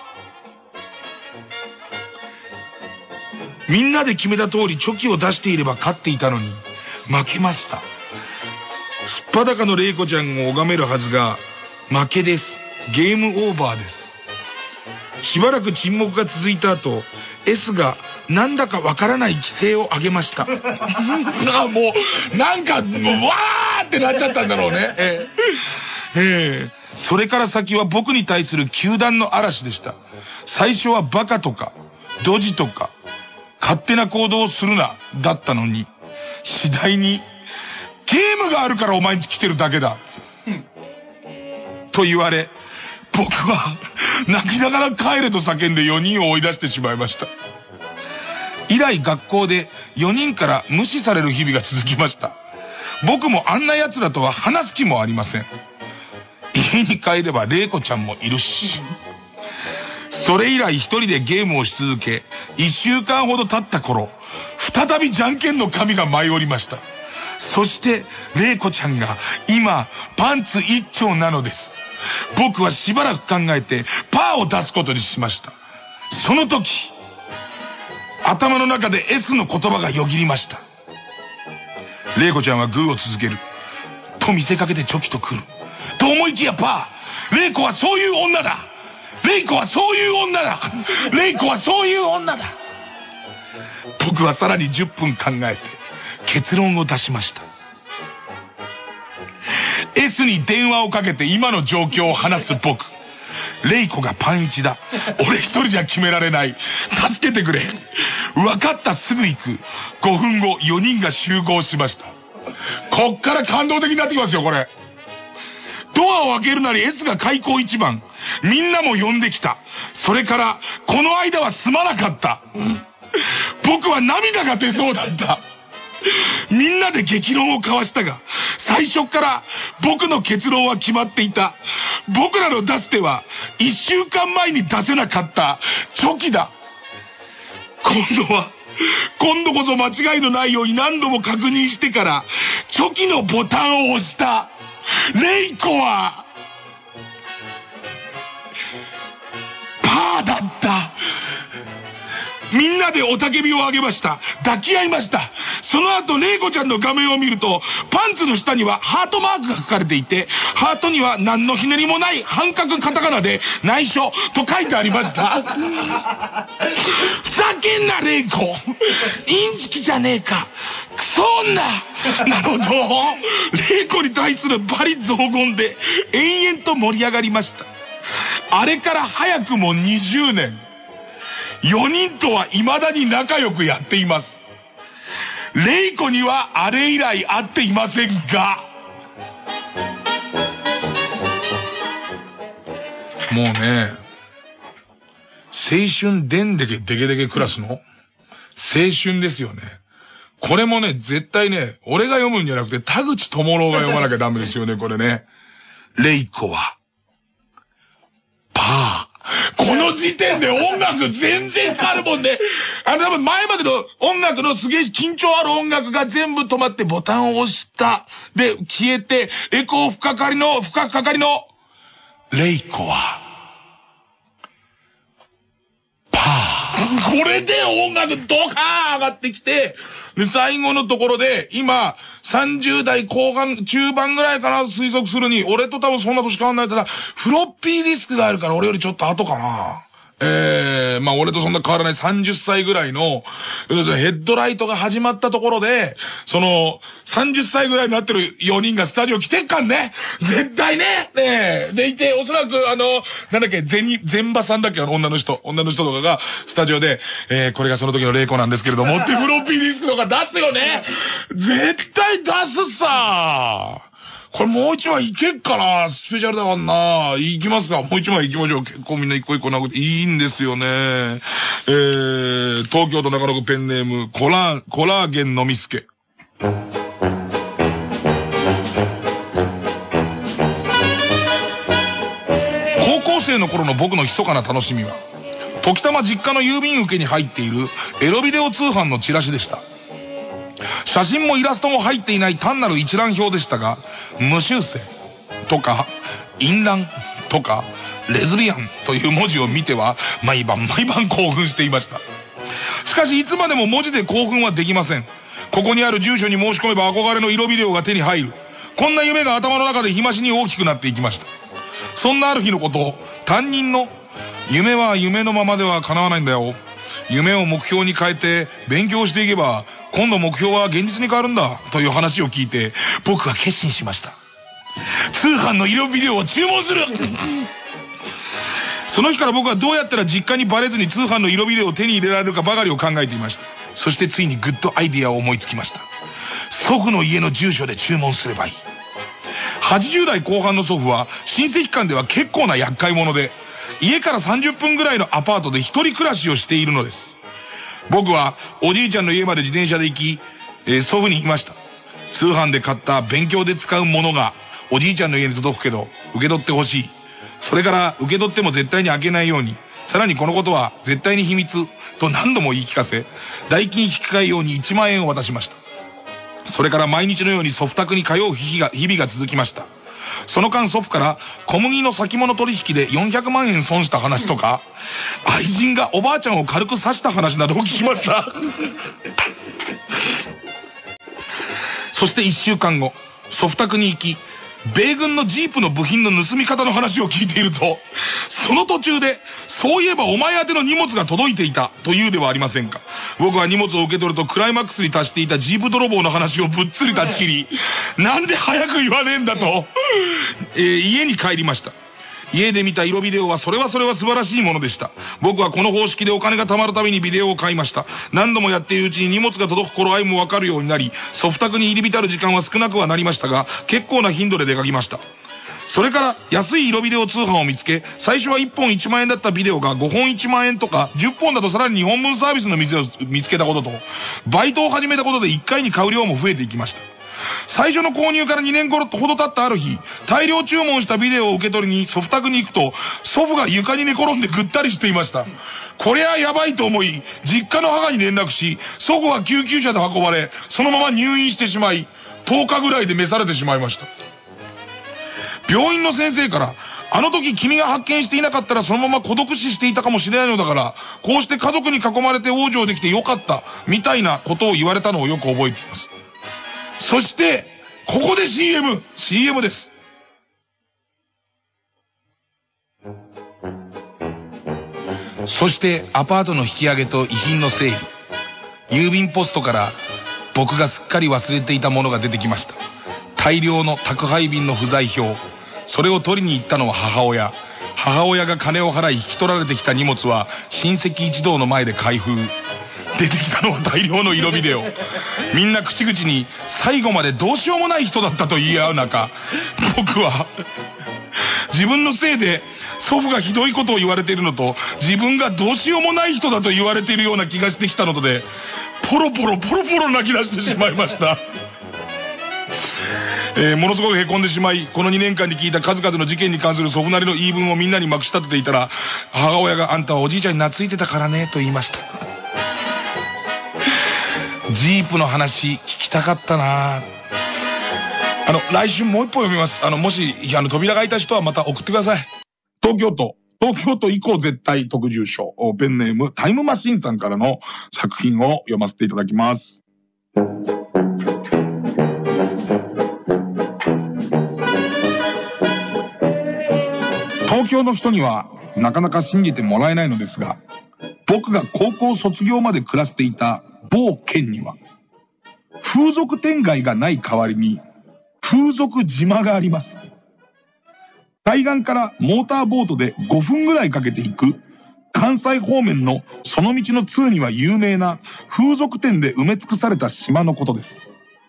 ー。みんなで決めた通りチョキを出していれば勝っていたのに、負けました。すっぱだかのレイコちゃんを拝めるはずが、負けです。ゲームオーバーです。しばらく沈黙が続いた後、S がなんだかわからない規制を上げました。もう、なんか、もう、わーってなっちゃったんだろうね。それから先は僕に対する糾弾の嵐でした。最初はバカとか、ドジとか、勝手な行動をするな、だったのに、次第に、ゲームがあるからお前んち来てるだけだ。と言われ、僕は泣きながら帰れと叫んで4人を追い出してしまいました。以来学校で4人から無視される日々が続きました。僕もあんな奴らとは話す気もありません。家に帰れば玲子ちゃんもいるし。それ以来一人でゲームをし続け、1週間ほど経った頃、再びじゃんけんの神が舞い降りました。そして玲子ちゃんが今パンツ一丁なのです。僕はしばらく考えてパーを出すことにしました。その時、頭の中で S の言葉がよぎりました。玲子ちゃんはグーを続ける。と見せかけてチョキと来る。と思いきやパー。玲子はそういう女だ。玲子はそういう女だ。玲子はそういう女だ。僕はさらに10分考えて結論を出しました。S に電話をかけて今の状況を話す僕。レイコがパンイチだ。俺一人じゃ決められない。助けてくれ。分かった、すぐ行く。5分後、4人が集合しました。こっから感動的になってきますよ、これ。ドアを開けるなり S が開口一番。みんなも呼んできた。それから、この間はすまなかった。僕は涙が出そうだった。みんなで激論を交わしたが、最初から僕の結論は決まっていた。僕らの出す手は1週間前に出せなかったチョキだ。今度こそ間違いのないように何度も確認してからチョキのボタンを押した。レイコはパーだった。みんなで雄たけびを上げました。抱き合いました。その後、レイコちゃんの画面を見ると、パンツの下にはハートマークが書かれていて、ハートには何のひねりもない半角カタカナで内緒と書いてありました。ふざけんな、レイコ。インチキじゃねえか。クソ女などと、レイコに対する罵詈雑言で延々と盛り上がりました。あれから早くも20年。4人とは未だに仲良くやっています。レイコにはあれ以来会っていませんが。もうね、青春でんでけデケデケクラスの青春ですよね。これもね、絶対ね、俺が読むんじゃなくて、田口智郎が読まなきゃダメですよね、これね。レイコは、パー。この時点で音楽全然変わるもんね。多分前までの音楽のすげえ緊張ある音楽が全部止まってボタンを押した。で、消えて、エコー深かかりの、レイコは、パー。これで音楽ドカーン上がってきて、で、最後のところで、今、30代後半、中盤ぐらいかな、推測するに、俺と多分そんな年変わんないから、フロッピーディスクがあるから俺よりちょっと後かな。まあ俺とそんな変わらない30歳ぐらいの、ヘッドライトが始まったところで、その、30歳ぐらいになってる4人がスタジオ来てっかんね。絶対ね。でいて、おそらくなんだっけ、全場さんだっけ、女の人とかが、スタジオで、これがその時の玲子なんですけれども、ってフロッピーディスクとか出すよね。絶対出すさ。これもう一枚いけっかな、スペシャルだからな。いきますか、もう一枚いきましょう。結構みんな一個一個なくていいんですよね。東京都中野区ペンネーム、コラーゲンのみすけ。高校生の頃の僕の密かな楽しみは、時たま実家の郵便受けに入っているエロビデオ通販のチラシでした。写真もイラストも入っていない単なる一覧表でしたが、無修正とか淫乱とかレズビアンという文字を見ては毎晩興奮していました。しかしいつまでも文字で興奮はできません。ここにある住所に申し込めば憧れの色ビデオが手に入る。こんな夢が頭の中で日増しに大きくなっていきました。そんなある日のこと、担任の夢は夢のままでは叶わないんだよ。夢を目標に変えて勉強していけば今度目標は現実に変わるんだという話を聞いて僕は決心しました。通販の色ビデオを注文する。その日から僕はどうやったら実家にバレずに通販の色ビデオを手に入れられるかばかりを考えていました。そしてついにグッドアイディアを思いつきました。祖父の家の住所で注文すればいい。80代後半の祖父は親戚間では結構な厄介者で、家から30分ぐらいのアパートで一人暮らしをしているのです。僕はおじいちゃんの家まで自転車で行き、祖父に言いました。通販で買った勉強で使うものがおじいちゃんの家に届くけど受け取ってほしい。それから受け取っても絶対に開けないように。さらにこのことは絶対に秘密と何度も言い聞かせ、代金引き換えように1万円を渡しました。それから毎日のように祖父宅に通う日々が続きました。その間祖父から小麦の先物取引で400万円損した話とか、愛人がおばあちゃんを軽く刺した話などを聞きました。そして1週間後、祖父宅に行き、米軍のジープの部品の盗み方の話を聞いていると、その途中で、そういえばお前宛ての荷物が届いていたというではありませんか。僕は荷物を受け取るとクライマックスに達していたジープ泥棒の話をぶっつり断ち切り、なんで早く言わねえんだと、家に帰りました。家で見た色ビデオはそれは素晴らしいものでした。僕はこの方式でお金が貯まるたびにビデオを買いました。何度もやっているうちに荷物が届く頃合いもわかるようになり、祖父宅に入り浸る時間は少なくはなりましたが、結構な頻度で出かけました。それから安い色ビデオ通販を見つけ、最初は1本1万円だったビデオが5本1万円とか、10本だとさらに2本分サービスの店を見つけたことと、バイトを始めたことで1回に買う量も増えていきました。最初の購入から2年ほど経ったある日、大量注文したビデオを受け取りに祖父宅に行くと、祖父が床に寝転んでぐったりしていました。こりゃやばいと思い、実家の母に連絡し、祖父は救急車で運ばれ、そのまま入院してしまい、10日ぐらいで召されてしまいました。病院の先生から、あの時君が発見していなかったらそのまま孤独死していたかもしれないのだから、こうして家族に囲まれて往生できてよかった、みたいなことを言われたのをよく覚えています。そして、ここで CM です。そしてアパートの引き上げと遺品の整理。郵便ポストから僕がすっかり忘れていたものが出てきました。大量の宅配便の不在票。それを取りに行ったのは母親。母親が金を払い引き取られてきた荷物は親戚一同の前で開封。出てきたのは大量の色ビデオ。みんな口々に最後までどうしようもない人だったと言い合う中、僕は自分のせいで祖父がひどいことを言われているのと、自分がどうしようもない人だと言われているような気がしてきたので、ポロポロ泣き出してしまいました。ものすごく凹んでしまい、この2年間に聞いた数々の事件に関する祖父なりの言い分をみんなにまくし立てていたら、母親があんたはおじいちゃんに懐いてたからねと言いました。ジープの話聞きたかったな。来週もう一本読みます。もし扉が開いた人はまた送ってください。東京都以降絶対特住所、ペンネームタイムマシンさんからの作品を読ませていただきます。東京の人にはなかなか信じてもらえないのですが、僕が高校卒業まで暮らしていた某県には風俗店街がない代わりに風俗島があります。海岸からモーターボートで5分ぐらいかけて行く関西方面のその道の通には有名な風俗店で埋め尽くされた島のことです。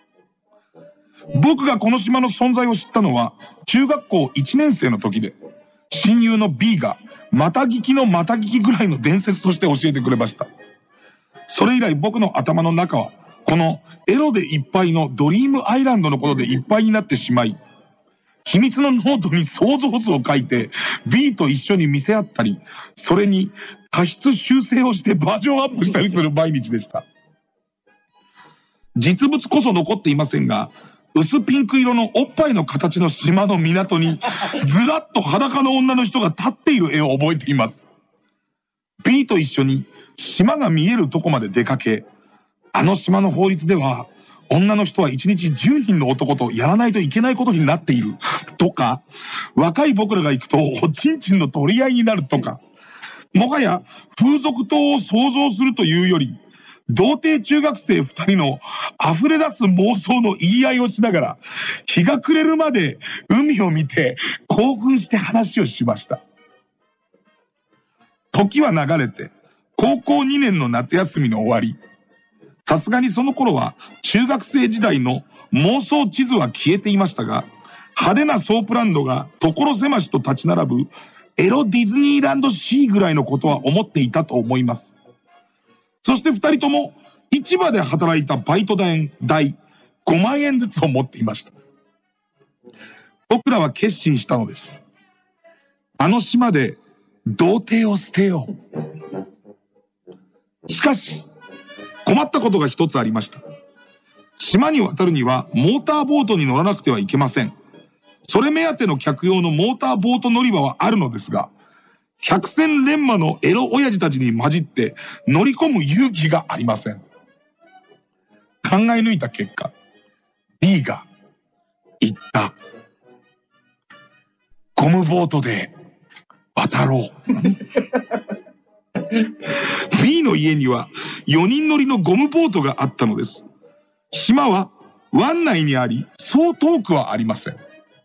僕がこの島の存在を知ったのは中学校1年生の時で、親友の B がまた聞きのまた聞きぐらいの伝説として教えてくれました。それ以来僕の頭の中はこのエロでいっぱいのドリームアイランドのことでいっぱいになってしまい、秘密のノートに想像図を書いて B と一緒に見せ合ったり、それに過失修正をしてバージョンアップしたりする毎日でした。実物こそ残っていませんが、薄ピンク色のおっぱいの形の島の港にずらっと裸の女の人が立っている絵を覚えています。B と一緒に島が見えるとこまで出かけ、あの島の法律では女の人は1日10人の男とやらないといけないことになっているとか、若い僕らが行くとおちんちんの取り合いになるとか、もはや風俗島を想像するというより、童貞中学生2人の溢れ出す妄想の言い合いをしながら、日が暮れるまで海を見て興奮して話をしました。時は流れて高校2年の夏休みの終わり、さすがにその頃は中学生時代の妄想地図は消えていましたが、派手なソープランドが所狭しと立ち並ぶエロディズニーランドシーぐらいのことは思っていたと思います。そして2人とも市場で働いたバイト代5万円ずつを持っていました。僕らは決心したのです。あの島で童貞を捨てよう。しかし困ったことが一つありました。島に渡るにはモーターボートに乗らなくてはいけません。それ目当ての客用のモーターボート乗り場はあるのですが、百戦錬磨のエロ親父たちに混じって乗り込む勇気がありません。考え抜いた結果、B が言った。ゴムボートで渡ろう。B の家には4人乗りのゴムボートがあったのです。島は湾内にあり、そう遠くはありません。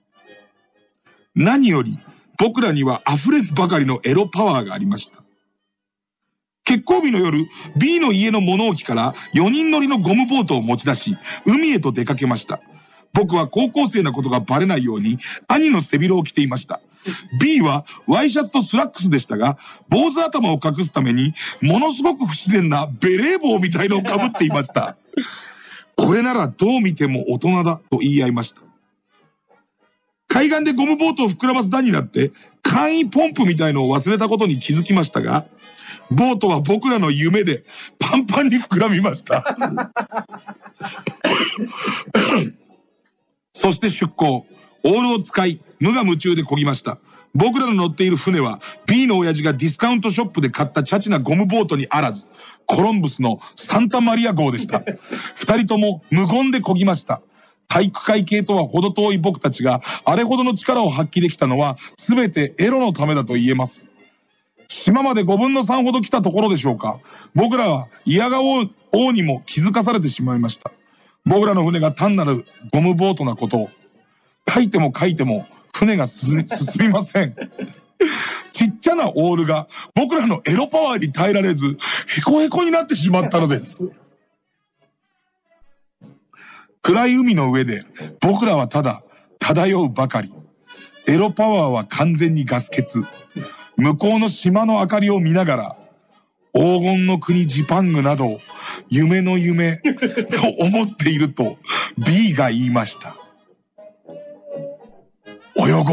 何より僕らには溢れんばかりのエロパワーがありました。結婚日の夜、B の家の物置から4人乗りのゴムボートを持ち出し、海へと出かけました。僕は高校生なことがバレないように兄の背広を着ていました。B はワイシャツとスラックスでしたが、坊主頭を隠すためにものすごく不自然なベレー帽みたいのをかぶっていました。これならどう見ても大人だと言い合いました。海岸でゴムボートを膨らます段になって簡易ポンプみたいのを忘れたことに気づきましたが、ボートは僕らの夢でパンパンに膨らみました。そして出港。オールを使い無我夢中で漕ぎました。僕らの乗っている船は B の親父がディスカウントショップで買ったチャチなゴムボートにあらず、コロンブスのサンタマリア号でした。二人とも無言で漕ぎました。体育会系とは程遠い僕たちがあれほどの力を発揮できたのは全てエロのためだと言えます。島まで5分の3ほど来たところでしょうか。僕らは嫌が王にも気づかされてしまいました。僕らの船が単なるゴムボートなことを。書いても書いても船が進みません。ちっちゃなオールが僕らのエロパワーに耐えられず、ヘコヘコになってしまったのです。暗い海の上で僕らはただ漂うばかり。エロパワーは完全にガス欠。 向こうの島の明かりを見ながら、黄金の国ジパングなど、夢の夢と思っていると B が言いました。泳ごう。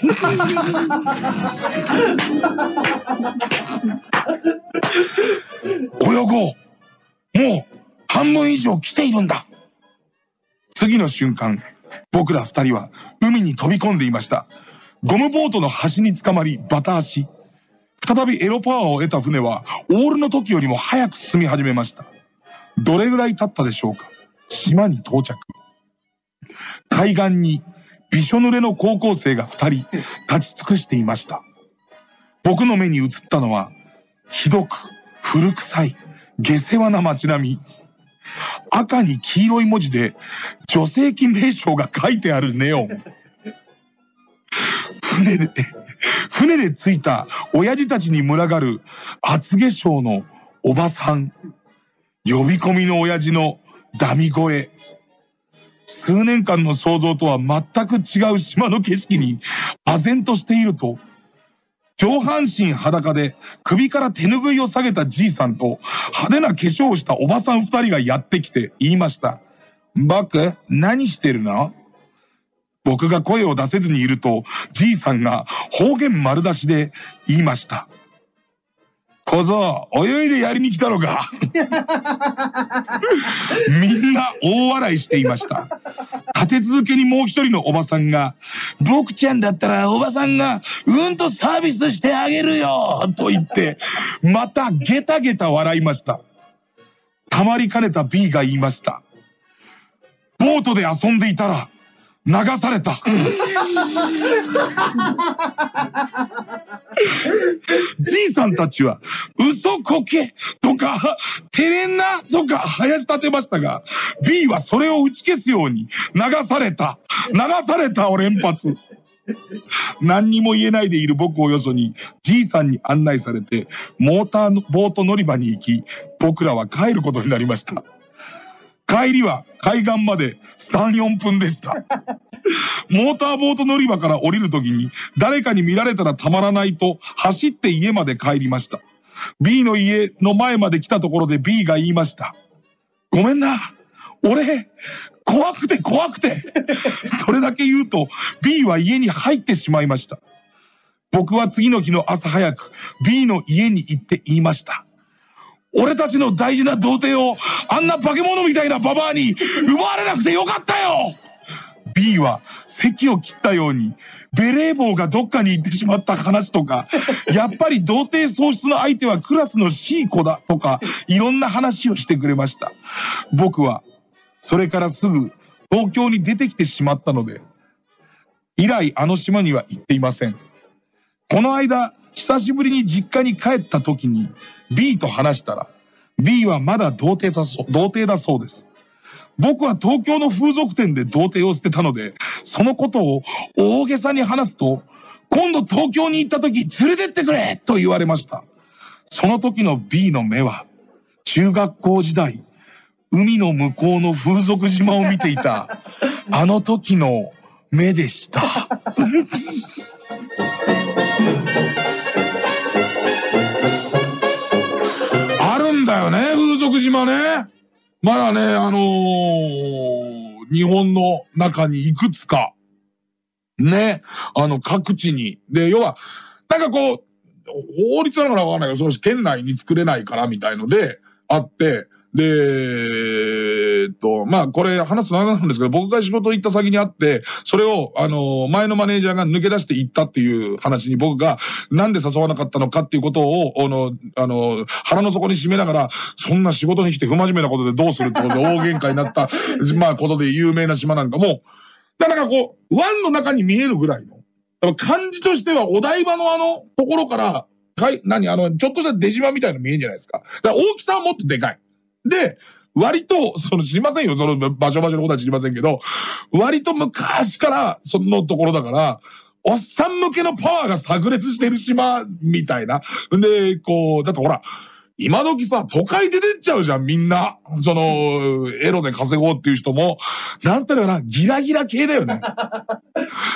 泳ごう。もう半分以上来ているんだ。次の瞬間、僕ら二人は海に飛び込んでいました。ゴムボートの端に捕まりバタ足。再びエロパワーを得た船はオールの時よりも早く進み始めました。どれぐらい経ったでしょうか。島に到着。海岸にびしょ濡れの高校生が二人立ち尽くしていました。僕の目に映ったのはひどく古臭い下世話な街並み。赤に黄色い文字で女性器名称が書いてあるネオン。船で着いた親父たちに群がる厚化粧のおばさん。呼び込みの親父のダミ声。数年間の想像とは全く違う島の景色に唖然としていると、上半身裸で首から手拭いを下げたじいさんと派手な化粧をしたおばさん二人がやってきて言いました。僕、何してるの？僕が声を出せずにいると、じいさんが方言丸出しで言いました。小僧、泳いでやりに来たのか。みんな大笑いしていました。立て続けにもう一人のおばさんが、僕ちゃんだったらおばさんがうんとサービスしてあげるよと言って、またゲタゲタ笑いました。たまりかねた B が言いました。ボートで遊んでいたら流された。じいさんたちは嘘こけとか照れんなとか囃し立てましたが、 B はそれを打ち消すように流されたを連発。何にも言えないでいる僕をよそにじいさんに案内されてボート乗り場に行き、僕らは帰ることになりました。帰りは海岸まで3、4分でした。モーターボート乗り場から降りるときに誰かに見られたらたまらないと走って家まで帰りました。B の家の前まで来たところで B が言いました。ごめんな。俺、怖くて。それだけ言うと B は家に入ってしまいました。僕は次の日の朝早く B の家に行って言いました。俺たちの大事な童貞をあんな化け物みたいなババアに奪われなくてよかったよ。 B は咳を切ったようにベレー帽がどっかに行ってしまった話とか、やっぱり童貞喪失の相手はクラスの C 子だとか、いろんな話をしてくれました。僕はそれからすぐ東京に出てきてしまったので、以来あの島には行っていません。この間久しぶりに実家に帰った時に B と話したら、 B はまだ童貞だそうです。僕は東京の風俗店で童貞を捨てたので、そのことを大げさに話すと、今度東京に行った時連れてってくれと言われました。その時の B の目は、中学校時代海の向こうの風俗島を見ていたあの時の目でした。あるんだよね、風俗島ね。まだね、日本の中にいくつか、ね、各地に。で、要は、なんかこう、法律なのかわかんないけど、その県内に作れないからみたいので、あって、で、まあ、これ話すと長くなるんですけど、僕が仕事行った先にあって、それを、前のマネージャーが抜け出して行ったっていう話に僕が、なんで誘わなかったのかっていうことを、腹の底に締めながら、そんな仕事に来て不真面目なことでどうするってことで大喧嘩になった、まあ、ことで有名な島なんかも、だからこう、湾の中に見えるぐらいの、感じとしてはお台場のところから、ちょっとした出島みたいなの見えるんじゃないですか。だから大きさはもっとでかい。で、割と、知りませんよ、その場所のことは知りませんけど、割と昔からそのところだから、おっさん向けのパワーが炸裂してる島みたいな。で、こう、だってほら、今時さ、都会出てっちゃうじゃん、みんな。エロで稼ごうっていう人も、なんていうのかな、ギラギラ系だよね。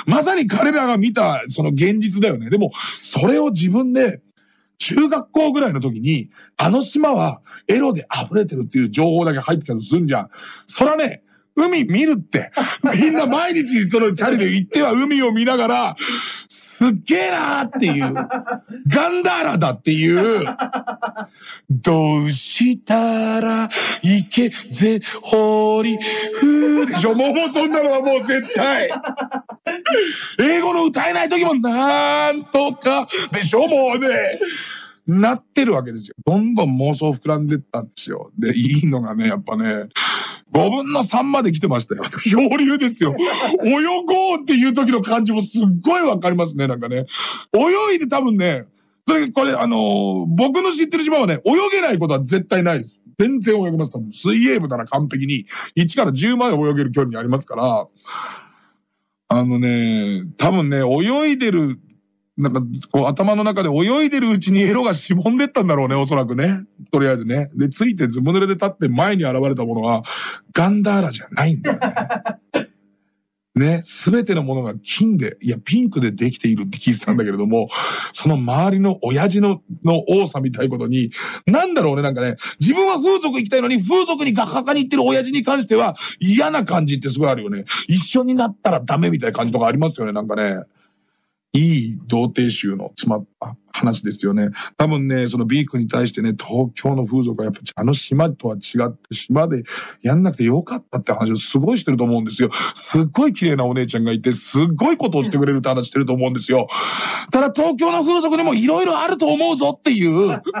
まさに彼らが見たその現実だよね。でも、それを自分で、中学校ぐらいの時に、あの島はエロで溢れてるっていう情報だけ入ってきたとすんじゃん。そらね、海見るって。みんな毎日そのチャリで行っては海を見ながら、すっげえなーっていう。ガンダーラだっていう。どうしたらいけぜほりふーでしょ。もうそんなのはもう絶対。英語の歌えない時もなんとかでしょ。もうね。なってるわけですよ。どんどん妄想膨らんでったんですよ。で、いいのがね、やっぱね、5分の3まで来てましたよ。漂流ですよ。泳ごうっていう時の感じもすっごいわかりますね、なんかね。泳いで多分ね、これ、僕の知ってる島はね、泳げないことは絶対ないです。全然泳げます。多分水泳部なら完璧に1から10まで泳げる距離にありますから、多分ね、泳いでる、なんか、こう、頭の中で泳いでるうちにエロがしぼんでったんだろうね、おそらくね。とりあえずね。で、ついてずぶ濡れで立って前に現れたものは、ガンダーラじゃないんだよね。ね、すべてのものが金で、いや、ピンクでできているって聞いてたんだけれども、その周りの親父の多さみたいことに、なんだろうね、なんかね、自分は風俗行きたいのに、風俗にガッハカに行ってる親父に関しては、嫌な感じってすごいあるよね。一緒になったらダメみたいな感じとかありますよね、なんかね。いい童貞集の詰まった話ですよね。多分ね、その B 君に対してね、東京の風俗はやっぱあの島とは違って、島でやんなくてよかったって話をすごいしてると思うんですよ。すっごい綺麗なお姉ちゃんがいて、すっごいことをしてくれるって話してると思うんですよ。ただ東京の風俗でもいろいろあると思うぞっていう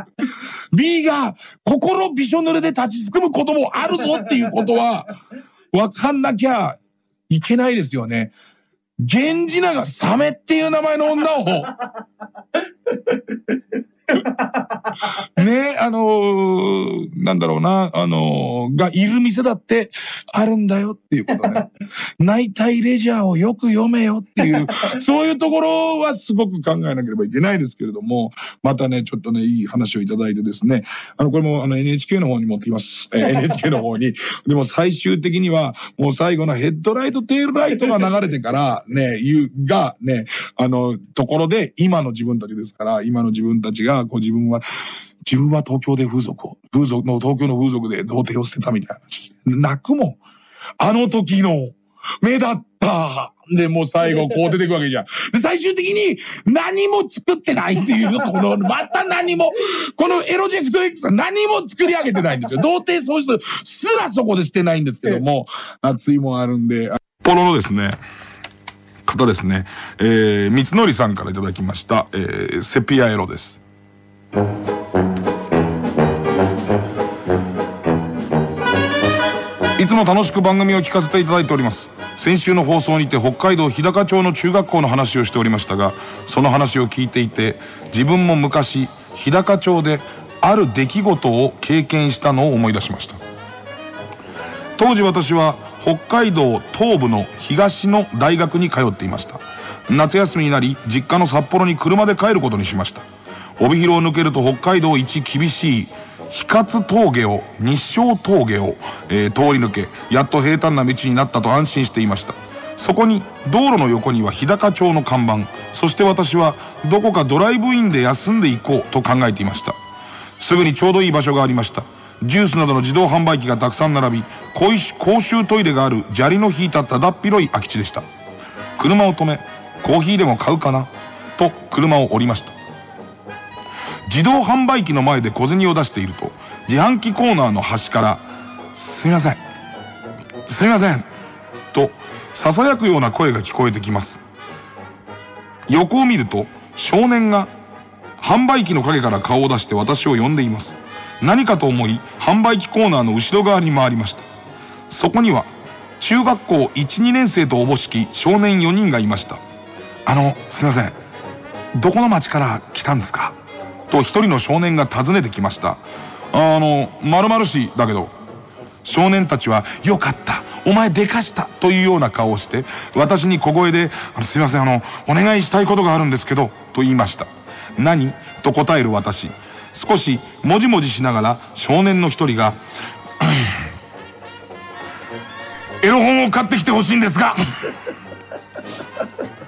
、B が心びしょ濡れで立ちすくむこともあるぞっていうことは、わかんなきゃいけないですよね。源氏名がサメっていう名前の女を、ね、なんだろうな、がいる店だってあるんだよっていうことね。内体レジャーをよく読めよっていう、そういうところはすごく考えなければいけないですけれども、またね、ちょっとね、いい話をいただいてですね、これもNHK の方に持ってきます。NHK の方に。でも最終的には、もう最後のヘッドライト、テールライトが流れてから、ね、ところで、今の自分たちですから、今の自分たちが、こう自分は東京で東京の風俗で童貞を捨てたみたいな。泣くもん。あの時の目だった。で、もう最後こう出てくわけじゃん。で、最終的に何も作ってないっていう、また何も、このエロジェクト X は何も作り上げてないんですよ。童貞喪失すらそこでしてないんですけども、熱いもんあるんで。ポロのですね、方ですね、三つのりさんからいただきました、セピアエロです。いつも楽しく番組を聞かせていただいております。先週の放送にて北海道日高町の中学校の話をしておりましたが、その話を聞いていて、自分も昔日高町である出来事を経験したのを思い出しました。当時私は北海道東部の東の大学に通っていました。夏休みになり、実家の札幌に車で帰ることにしました。帯広を抜けると北海道一厳しい日勝峠を、日照峠を、通り抜け、やっと平坦な道になったと安心していました。そこに道路の横には日高町の看板、そして私はどこかドライブインで休んでいこうと考えていました。すぐにちょうどいい場所がありました。ジュースなどの自動販売機がたくさん並び、公衆トイレがある砂利の引いただっ広い空き地でした。車を止め、コーヒーでも買うかなと車を降りました。自動販売機の前で小銭を出していると、自販機コーナーの端から「すみませんすみません」とささやくような声が聞こえてきます。横を見ると少年が販売機の陰から顔を出して私を呼んでいます。何かと思い販売機コーナーの後ろ側に回りました。そこには中学校 1,2 年生とおぼしき少年4人がいました。すみません、どこの町から来たんですかと一人の少年が尋ねてきました。〇〇市だけど。少年たちは、よかった、お前でかしたというような顔をして、私に小声で、すいません、お願いしたいことがあるんですけど、と言いました。何と答える私。少しもじもじしながら少年の一人が、エロ本を買ってきてほしいんですが、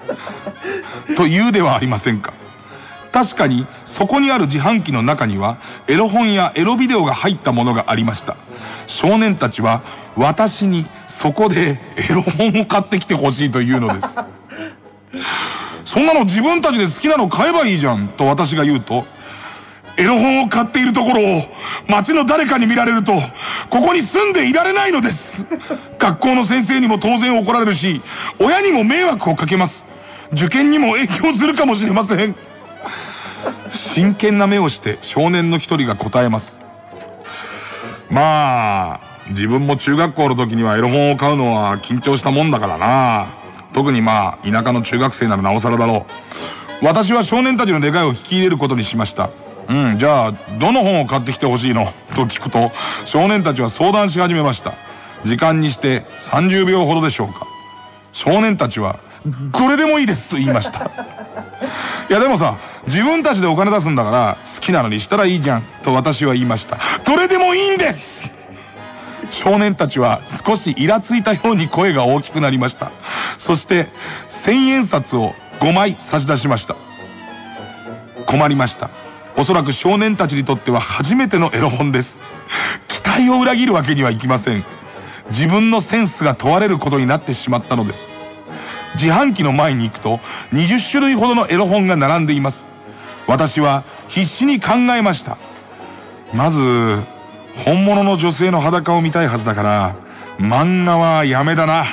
と言うではありませんか。確かにそこにある自販機の中にはエロ本やエロビデオが入ったものがありました。少年たちは私にそこでエロ本を買ってきてほしいというのです。そんなの自分たちで好きなの買えばいいじゃんと私が言うと、エロ本を買っているところを町の誰かに見られるとここに住んでいられないのです。学校の先生にも当然怒られるし、親にも迷惑をかけます。受験にも影響するかもしれません。真剣な目をして少年の一人が答えます。まあ自分も中学校の時にはエロ本を買うのは緊張したもんだからな。特にまあ田舎の中学生ならなおさらだろう。私は少年たちの願いを引き入れることにしました。じゃあどの本を買ってきてほしいのと聞くと、少年たちは相談し始めました。時間にして30秒ほどでしょうか。少年たちはどれでもいいですと言いました。いやでもさ、自分たちでお金出すんだから好きなのにしたらいいじゃんと私は言いました。どれでもいいんです。少年たちは少しイラついたように声が大きくなりました。そして1000円札を5枚差し出しました。困りました。おそらく少年たちにとっては初めてのエロ本です。期待を裏切るわけにはいきません。自分のセンスが問われることになってしまったのです。自販機の前に行くと20種類ほどのエロ本が並んでいます。私は必死に考えました。まず本物の女性の裸を見たいはずだから漫画はやめだな。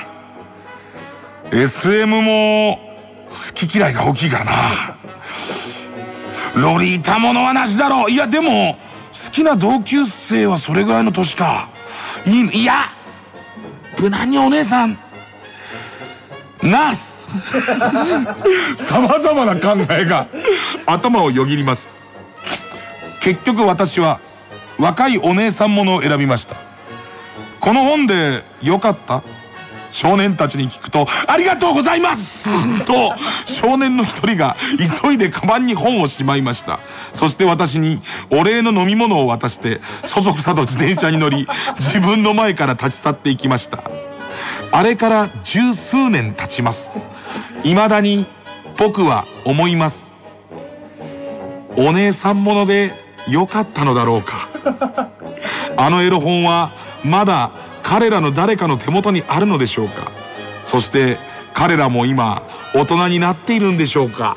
SM も好き嫌いが大きいからな。ロリータものはなしだろう。いやでも好きな同級生はそれぐらいの年か。いや無難にお姉さんナース。様々な考えが頭をよぎります。結局私は若いお姉さんものを選びました。この本でよかった？少年たちに聞くと、ありがとうございますと少年の一人が急いでカバンに本をしまいました。そして私にお礼の飲み物を渡してそそくさと自転車に乗り、自分の前から立ち去っていきました。あれから十数年経ちます。未だに僕は思います。お姉さんものでよかったのだろうか。あのエロ本はまだ彼らの誰かの手元にあるのでしょうか。そして彼らも今大人になっているんでしょうか。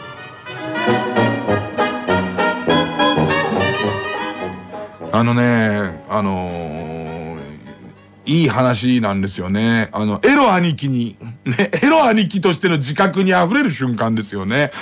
いい話なんですよね。エロ兄貴に、ね、エロ兄貴としての自覚に溢れる瞬間ですよね。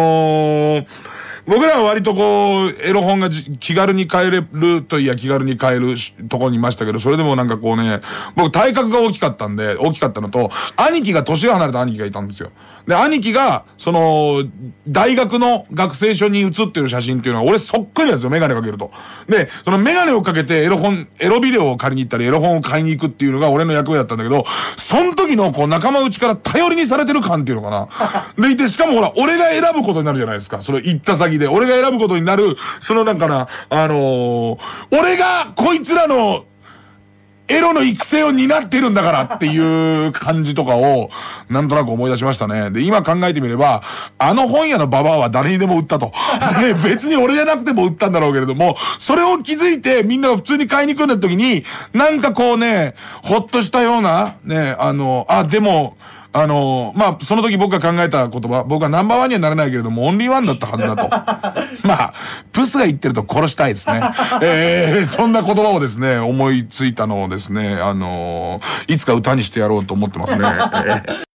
僕らは割とこう、エロ本が気軽に買えるといや気軽に買えるところにいましたけど、それでもなんかこうね、僕体格が大きかったのと、兄貴が年が離れた兄貴がいたんですよ。で、兄貴が、大学の学生証に写ってる写真っていうのは、俺そっくりなんですよ、メガネかけると。で、そのメガネをかけてエロビデオを借りに行ったり、エロ本を買いに行くっていうのが俺の役目だったんだけど、その時のこう仲間内から頼りにされてる感っていうのかな。でいて、しかもほら、俺が選ぶことになるじゃないですか。それ行った先で、俺が選ぶことになる、だから、俺がこいつらの、エロの育成を担っているんだからっていう感じとかをなんとなく思い出しましたね。で、今考えてみれば、あの本屋のババアは誰にでも売ったと。ね、別に俺じゃなくても売ったんだろうけれども、それを気づいてみんなが普通に買いに来るんだ時に、なんかこうね、ほっとしたような、ね、でも、その時僕が考えた言葉、僕はナンバーワンにはなれないけれども、オンリーワンだったはずだと。ブスが言ってると殺したいですね。そんな言葉をですね、思いついたのをですね、いつか歌にしてやろうと思ってますね。